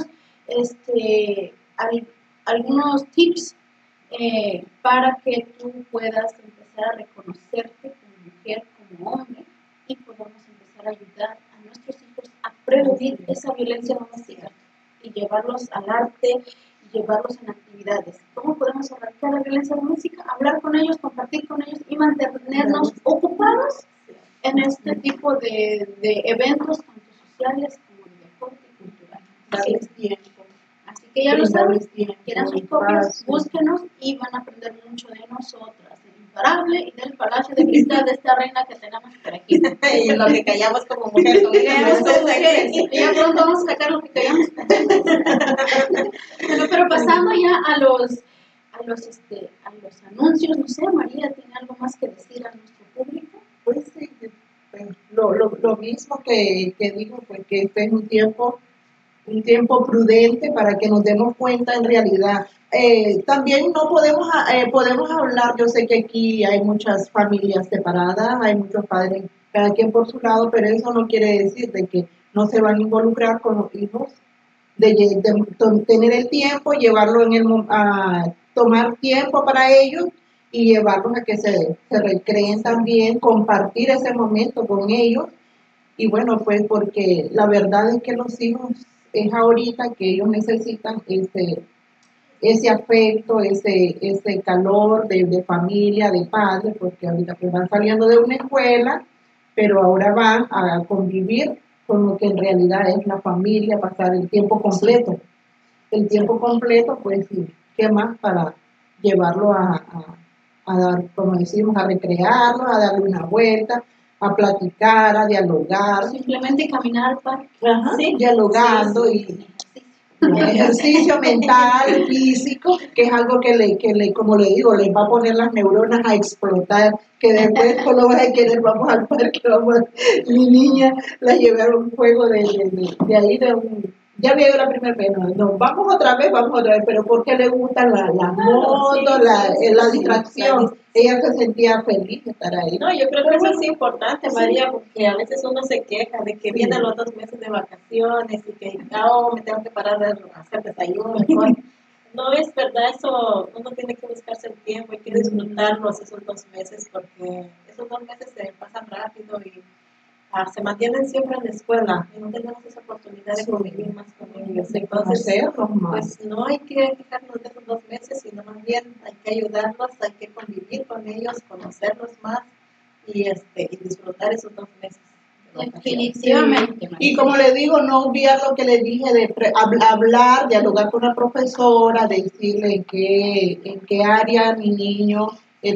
algunos tips para que tú puedas empezar a reconocerte como mujer, como hombre, y podamos empezar a ayudar a nuestros hijos a prevenir esa violencia doméstica y llevarlos al arte y llevarlos en actividades. ¿Cómo podemos erradicar la violencia doméstica? Hablar con ellos, compartir con ellos y mantenernos ocupados en este tipo de eventos, tanto sociales como de deporte y cultural. Darles tiempo. Así que ya lo saben, quieran sus copias, búsquenos y van a aprender mucho de nosotras, del Imparable y del Palacio de Cristal de esta reina que tenemos por aquí. Y lo que callamos como mujeres, Y ya pronto vamos a sacar lo que callamos. Bueno, pero pasando ya a los anuncios, no sé, María, ¿tiene algo más que decir a nuestro público? Pues sí, lo mismo que digo, pues que este es un tiempo prudente para que nos demos cuenta en realidad. También no podemos hablar, yo sé que aquí hay muchas familias separadas, hay muchos padres, cada quien por su lado, pero eso no quiere decir de que no se van a involucrar con los hijos, de tener el tiempo, llevarlo a tomar tiempo para ellos y llevarlos a que se recreen también, compartir ese momento con ellos. Y bueno, pues porque la verdad es que los hijos es ahorita que ellos necesitan ese afecto, ese calor de familia, de padres, porque ahorita pues van saliendo de una escuela, pero ahora van a convivir con lo que en realidad es la familia, pasar el tiempo completo. El tiempo completo, pues sí, ¿qué más para llevarlo a dar, como decimos, a recrearlo, a darle una vuelta, a platicar, a dialogar? Simplemente caminar al parque. Ajá, ¿Sí? Dialogando Sí. y ejercicio mental, físico, que es algo que como le digo, les va a poner las neuronas a explotar, que después solo vas a querer, vamos al parque, mi niña la llevé a un juego de ahí, ya había ido la primera vez, no, vamos otra vez, pero porque le gustan las motos, la distracción, ella se sentía feliz de estar ahí. No, yo creo que eso es importante, María, porque a veces uno se queja de que vienen los 2 meses de vacaciones y que me tengo que parar de hacer desayuno. No es verdad, eso uno tiene que buscarse el tiempo, hay que disfrutarlos esos 2 meses porque esos 2 meses se pasan rápido y se mantienen siempre en la escuela y no tenemos esa oportunidad de convivir más con ellos. Entonces, pues no hay que quejarnos de esos 2 meses, sino más bien hay que ayudarlos, hay que convivir con ellos, conocerlos más y disfrutar esos 2 meses. Definitivamente. Y como le digo, no obviar lo que le dije de hablar, dialogar con la profesora, decirle en qué área mi niño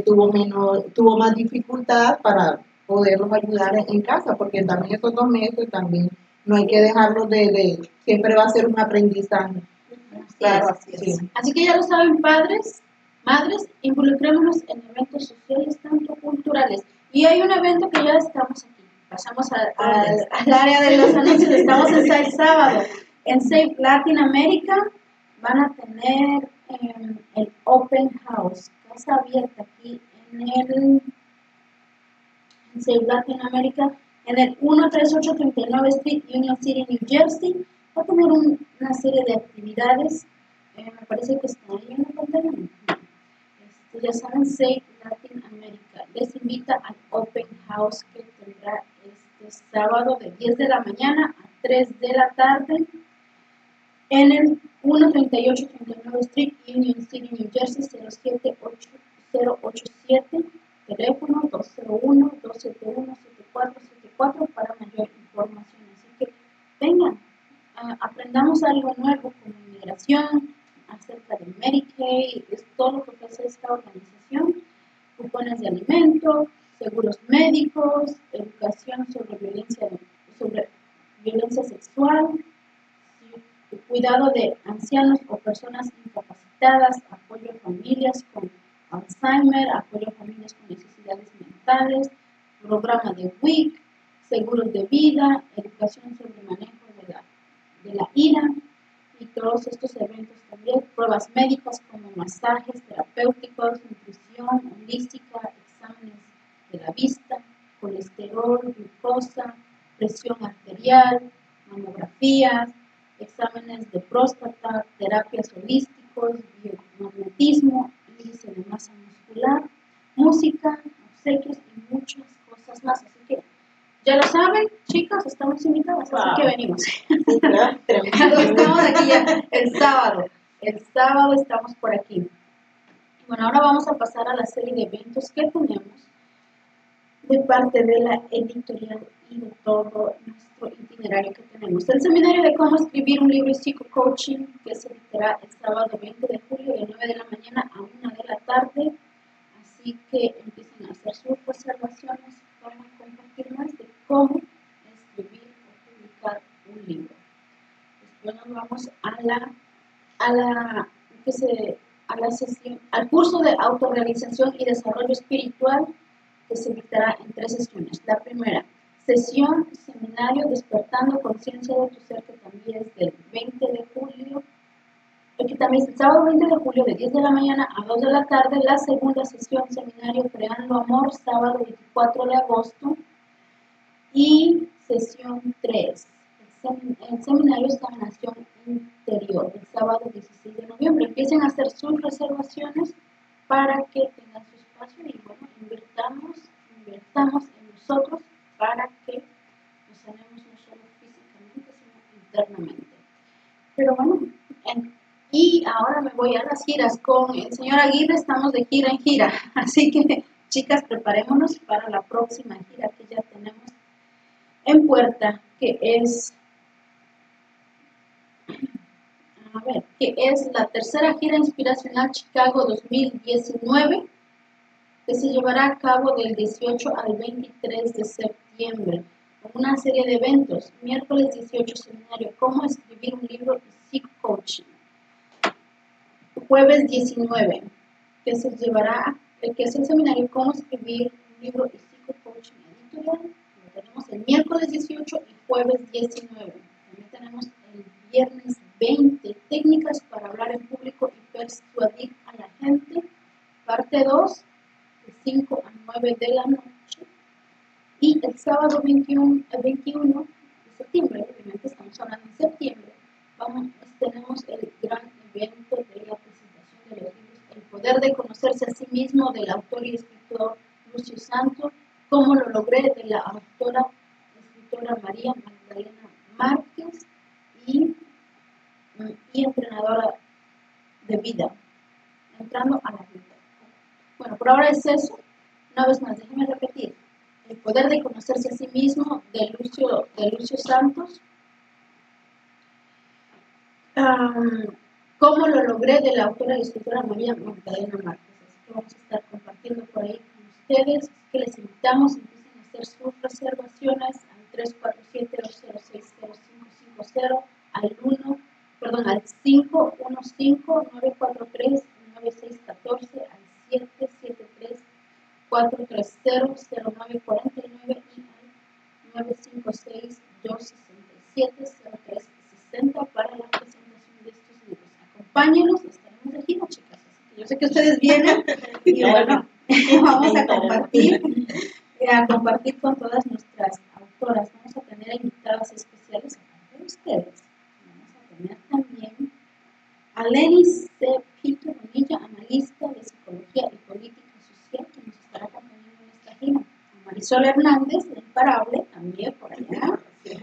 tuvo más dificultad para poderlos ayudar en casa, porque también esos 2 meses también no hay que dejarlos siempre va a ser un aprendizaje. Claro, así es. Sí. Así que ya lo saben, padres, madres, involucrémonos en eventos sociales, tanto culturales. Y hay un evento que ya estamos aquí. Pasamos al área de los anuncios. Estamos el sábado en Safe Latin America. Van a tener el Open House, casa abierta aquí en Safe Latin America, en el 13839 Street, Union City, New Jersey. Va a tener una serie de actividades. Me parece que está ahí en la pantalla. Ya saben, Safe Latin America les invita al Open House que tendrá este sábado de 10 de la mañana a 3 de la tarde en el 13839 Street, Union City, New Jersey, 07887, teléfono 201-271-7474 para mayor información. Así que vengan, aprendamos algo nuevo como inmigración, acerca de Medicaid, es todo lo que ofrece esta organización, cupones de alimento, seguros médicos, educación sobre violencia sexual, cuidado de ancianos o personas incapacitadas, apoyo a familias con Alzheimer, apoyo a familias con necesidades mentales, programa de WIC, seguros de vida, educación sobre manejo de la ira y todos estos eventos también, pruebas médicas como masajes terapéuticos, nutrición holística, exámenes de la vista, colesterol, glucosa, presión arterial, mamografías, exámenes de próstata, terapias holísticos, biomagnetismo, índice de masa muscular, música, obsequios y muchas cosas más. Así que ya lo saben, chicas, estamos invitadas, así que venimos. Estamos aquí ya el sábado. El sábado estamos por aquí. Bueno, ahora vamos a pasar a la serie de eventos que tenemos de parte de la editorial y de todo nuestro itinerario que tenemos. El seminario de cómo escribir un libro de psico-coaching que se editará el sábado 20 de julio de 9 de la mañana a 1 de la tarde. Así que empiecen a hacer sus reservaciones para compartir más de cómo escribir o publicar un libro. Después nos vamos al curso de autorrealización y desarrollo espiritual que se dictará en 3 sesiones. La primera, sesión, seminario, despertando conciencia de tu ser, que también es del 20 de julio, que también es el sábado 20 de julio de 10 de la mañana a 2 de la tarde. La segunda sesión, seminario, creando amor, sábado 24 de agosto. Y sesión 3, el seminario Sanación Interior, el sábado 16 de noviembre. Empiecen a hacer sus reservaciones para que tengan su espacio y bueno, invertamos en nosotros para que nos sanemos no solo físicamente, sino internamente. Pero bueno, y ahora me voy a las giras con el señor Aguirre. Estamos de gira en gira, así que chicas, preparémonos para la próxima gira que ya tenemos en puerta, que es la tercera gira inspiracional Chicago 2019, que se llevará a cabo del 18 al 23 de septiembre, con una serie de eventos. Miércoles 18, seminario Cómo escribir un libro de psico-coaching. Jueves 19, que es el seminario Cómo escribir un libro de psico-coaching editorial. Lo tenemos el miércoles 18 y jueves 19. También tenemos el viernes 20, técnicas para hablar en público y persuadir a la gente. Parte 2, de 5 a 9 de la noche. Y el sábado 21 de septiembre, obviamente estamos hablando en septiembre, tenemos el gran evento de la presentación de los libros El poder de conocerse a sí mismo, del autor y escritor Lucio Santo, Cómo lo logré, de la escritora María Magdalena Márquez y entrenadora de vida, entrando a la vida. Bueno, por ahora es eso. Una vez más, déjenme repetir. El poder de conocerse a sí mismo, de Lucio Santos. Cómo lo logré, de la autora y escritora María Magdalena Márquez. Así que vamos a estar compartiendo por ahí con ustedes. Así que les invitamos, empiecen a hacer sus reservaciones al 347-206-0550, al 515-943-9614, al 773-430-0949 y al 956-267-0360 para la presentación de estos libros. Acompáñenos, estaremos aquí, ¿no, chicas? Así que yo sé que ustedes vienen y bueno, vamos a compartir con todas nuestras autoras. Vamos a tener invitadas especiales aparte de ustedes. Vamos a tener también a Lenny C. Pito Bonilla, analista de psicología y política social, que nos estará acompañando en esta gira. A Marisol Hernández, de Imparable, también por allá.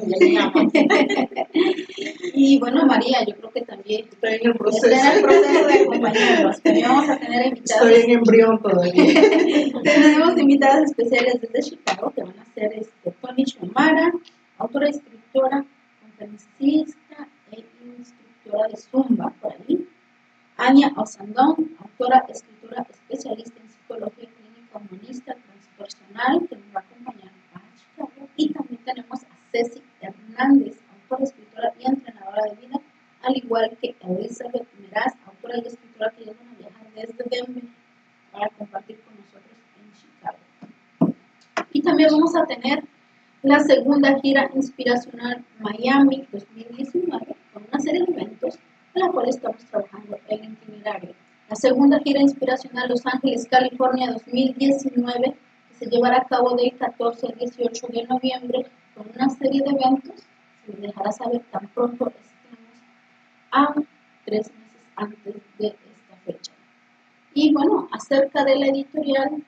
Y bueno, María, yo creo que también estoy en el proceso de acompañarnos. Vamos a tener invitadas. Estoy en embrión todavía. Tenemos invitadas especiales desde Chicago, que van a ser Tony Shumara, autora y escritora, conferencista e instructora de Zumba, por ahí. Ania Osandón, autora, escritora, especialista en psicología clínica humanista transpersonal inspiracional que nos va a acompañar a Chicago. Y también tenemos a Ceci Hernández, autora, escritora y entrenadora de vida, al igual que Elizabeth Meraz, autora y escritora que ya van a viajar desde Denver para compartir con nosotros en Chicago. Y también vamos a tener la segunda gira inspiracional Miami 2019 con una serie de eventos en la cual estamos trabajando el itinerario. La segunda gira inspiracional Los Ángeles, California 2019 que se llevará a cabo del 14 al 18 de noviembre con una serie de eventos. Se les dejará saber tan pronto estemos a 3 meses antes de esta fecha. Y bueno, acerca de la editorial,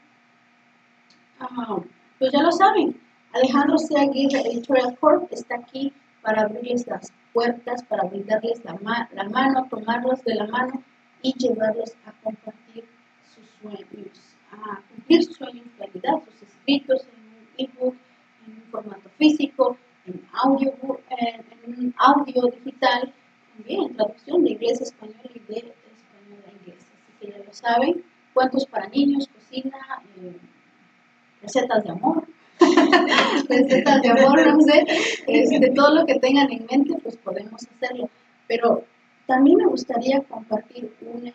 pues ya lo saben, Alejandro C. Aguirre Editorial Corp está aquí para abrirles las puertas, para brindarles la mano, tomarlos de la mano y llevarlos a compartir sus sueños, a cumplir sus sueños en realidad, sus escritos en un ebook, en un formato físico, en un audio digital, también en traducción de inglés a español y de español a inglés. Así que ya lo saben, cuentos para niños, cocina, recetas de amor, recetas de amor, no sé, todo lo que tengan en mente, pues podemos hacerlo. Pero también me gustaría compartir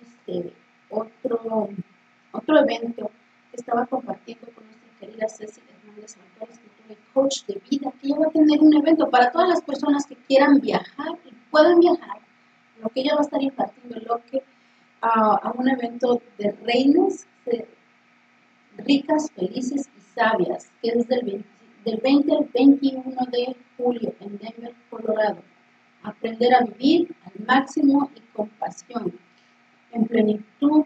otro evento que estaba compartiendo con nuestra querida Ceci Hernández, autora, escritora y coach de vida, que ella va a tener un evento para todas las personas que quieran viajar y puedan viajar, lo que ella va a estar impartiendo, a un evento de reinas ricas, felices y sabias, que es del 20 al 21 de julio en Denver, Colorado. Aprender a vivir al máximo y con pasión. En plenitud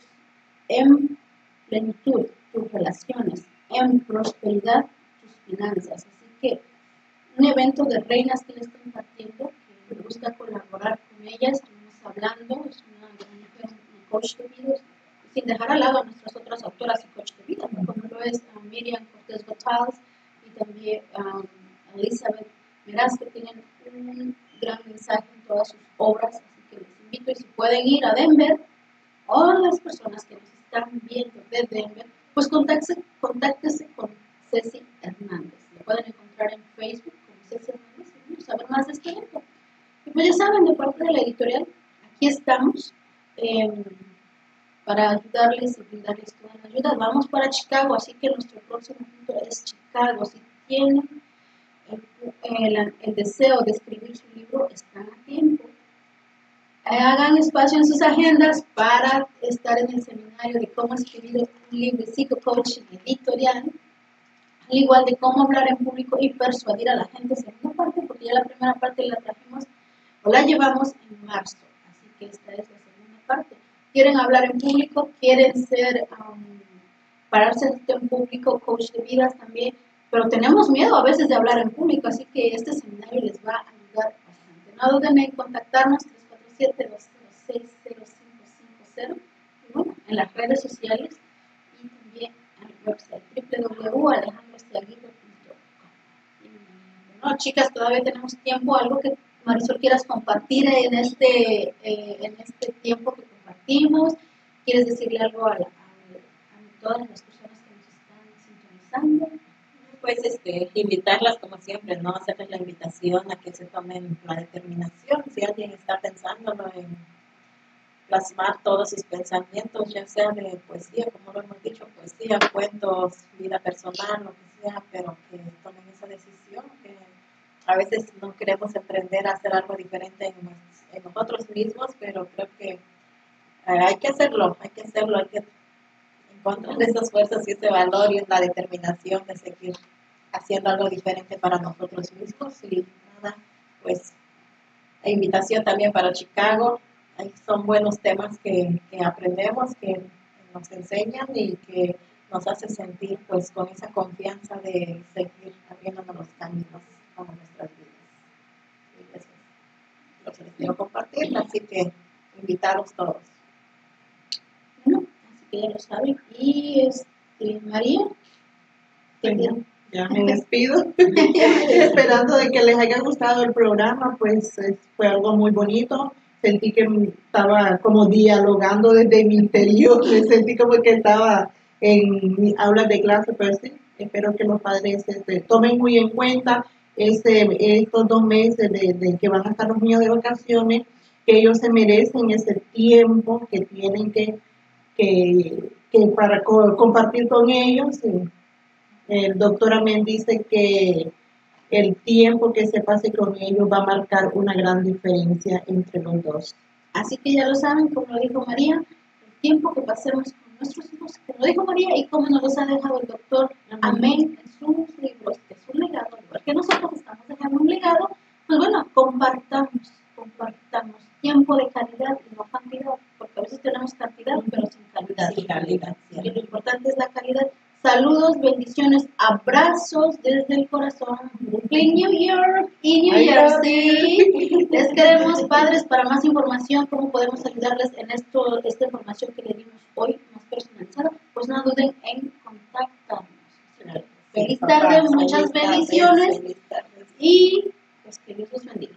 tus relaciones, en prosperidad tus finanzas. Así que un evento de reinas que les estoy compartiendo, que me gusta colaborar con ellas, estamos hablando, es una mujer, un coach de vida, sin dejar al lado a nuestras otras autoras y coach de vida, como lo es Miriam Cortés Gotals y también Elizabeth Meraz, que tienen un gran mensaje en todas sus obras. Así que les invito, y si pueden ir a Denver, o las personas que nos están viendo de Denver, pues contáctese con Ceci Hernández. Lo pueden encontrar en Facebook como Ceci Hernández y saber más de este evento. Y pues ya saben, de parte de la editorial, aquí estamos para ayudarles y brindarles toda la ayuda. Vamos para Chicago, así que nuestro próximo punto es Chicago. Si tienen el deseo de escribir su libro, están a tiempo. Hagan espacio en sus agendas para estar en el seminario de cómo escribir un libro de psico-coaching editorial, al igual de cómo hablar en público y persuadir a la gente. Segunda parte, porque ya la primera parte la trajimos o la llevamos en marzo, así que esta es la segunda parte. Quieren hablar en público, quieren pararse en público, coach de vidas también, pero tenemos miedo a veces de hablar en público, así que este seminario les va a ayudar bastante. No duden en contactarnos 347-206-0550 y bueno, en las redes sociales y también en el website www.alejandrosteaguirre.com. Bueno, chicas, todavía tenemos tiempo, algo que Marisol quieras compartir en este tiempo que compartimos. ¿Quieres decirle algo a todas las personas que nos están sintonizando? Pues invitarlas como siempre, ¿no? Hacerles la invitación a que se tomen la determinación. Si alguien está pensándolo en plasmar todos sus pensamientos, ya sea de poesía, como lo hemos dicho, poesía, cuentos, vida personal, lo que sea, pero que tomen esa decisión, que a veces no queremos emprender a hacer algo diferente en nosotros mismos, pero creo que hay que hacerlo, hay que encontrar esas fuerzas y ese valor y la determinación de seguir haciendo algo diferente para nosotros mismos. Y nada, pues la invitación también para Chicago. Ahí son buenos temas que aprendemos, que nos enseñan y que nos hace sentir pues con esa confianza de seguir abriéndonos los caminos para nuestras vidas. Y eso es lo que les quiero compartir, así que invitaros todos. Bueno, así que ya lo saben. Y María, ya me despido, esperando de que les haya gustado el programa. Pues fue algo muy bonito. Sentí que estaba como dialogando desde mi interior, me sentí como que estaba en mi aula de clase, pero sí, Espero que los padres tomen muy en cuenta estos 2 meses de que van a estar los niños de vacaciones, que ellos se merecen ese tiempo que tienen que para compartir con ellos. El doctor Amén dice que el tiempo que se pase con ellos va a marcar una gran diferencia entre los dos. Así que ya lo saben, como lo dijo María, el tiempo que pasemos con nuestros hijos, como lo dijo María, y como nos los ha dejado el doctor Amén en sus libros, que es un legado, igual que nosotros estamos dejando un legado, pues bueno, compartamos tiempo de calidad y no cantidad, porque a veces tenemos cantidad, pero sin calidad. Sí, calidad, sí. Y lo importante es la calidad. Saludos, bendiciones, abrazos desde el corazón. Brooklyn, New York y New Jersey. Les queremos, padres. Para más información, cómo podemos ayudarles en esta información que le dimos hoy, más personalizada, pues no duden en contactarnos. Feliz tarde, muchas bendiciones y pues que Dios los bendiga.